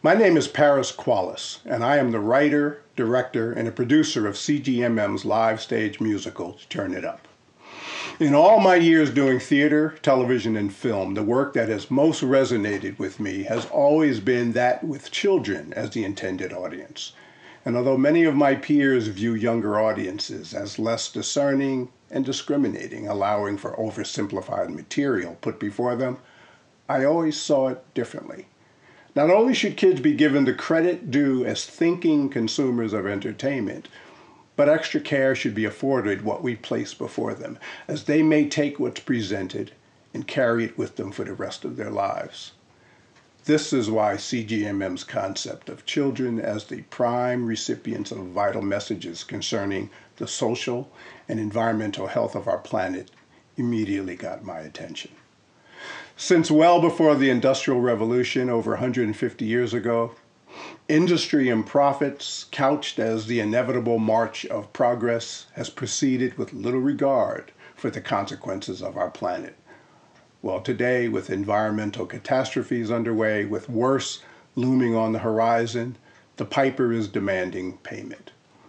My name is Paris Qualles, and I am the writer, director, and a producer of CGMM's live stage musical, Turn It Up. In all my years doing theater, television, and film, the work that has most resonated with me has always been that with children as the intended audience. And although many of my peers view younger audiences as less discerning and discriminating, allowing for oversimplified material put before them, I always saw it differently. Not only should kids be given the credit due as thinking consumers of entertainment, but extra care should be afforded what we place before them, as they may take what's presented and carry it with them for the rest of their lives. This is why CGMM's concept of children as the prime recipients of vital messages concerning the social and environmental health of our planet immediately got my attention. Since well before the Industrial Revolution, over 150 years ago, industry and profits, couched as the inevitable march of progress, has proceeded with little regard for the consequences of our planet. Well, today, with environmental catastrophes underway, with worse looming on the horizon, the piper is demanding payment.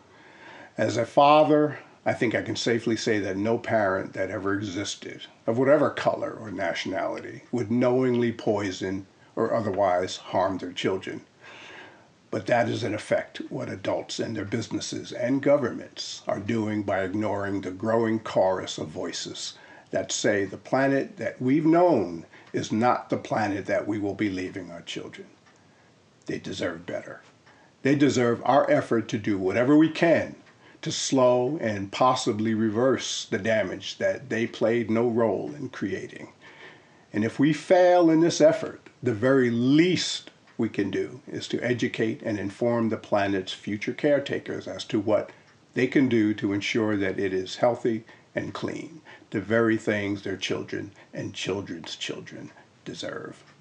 As a father, I think I can safely say that no parent that ever existed, of whatever color or nationality, would knowingly poison or otherwise harm their children. But that is in effect what adults and their businesses and governments are doing by ignoring the growing chorus of voices that say the planet that we've known is not the planet that we will be leaving our children. They deserve better. They deserve our effort to do whatever we can to slow and possibly reverse the damage that they played no role in creating. And if we fail in this effort, the very least we can do is to educate and inform the planet's future caretakers as to what they can do to ensure that it is healthy and clean, the very things their children and children's children deserve.